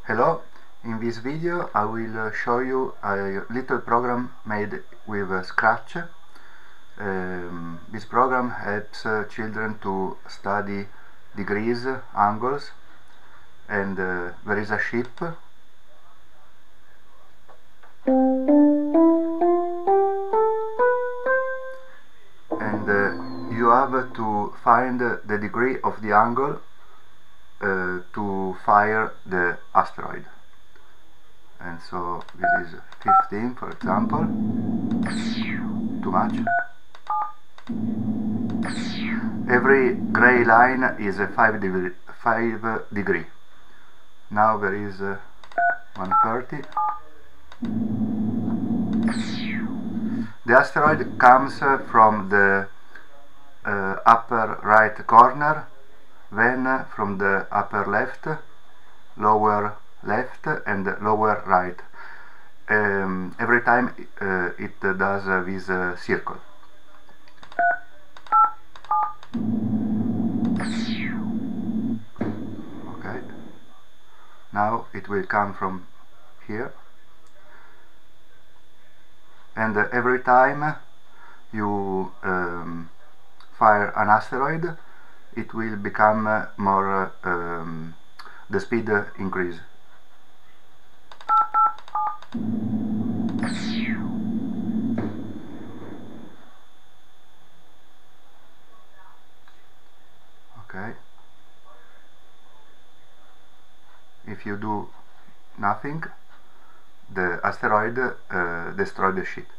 Hello, in this video I will show you a little program made with Scratch. This program helps children to study degrees, angles, and there is a ship. And you have to find the degree of the angle to fire the asteroid. And so this is 15, for example. Too much. Every gray line is a 5 degree. Now there is 130. The asteroid comes from the upper right corner, then from the upper left, lower left and lower right. Every time it does this circle. Okay, now it will come from here, and every time you fire an asteroid, it will become more, the speed increase. Okay. If you do nothing, the asteroid destroys the ship.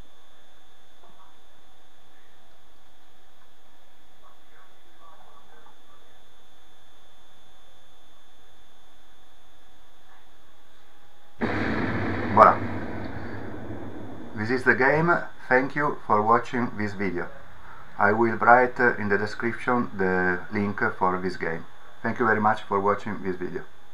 Voila! This is the game. Thank you for watching this video. I will write in the description the link for this game. Thank you very much for watching this video.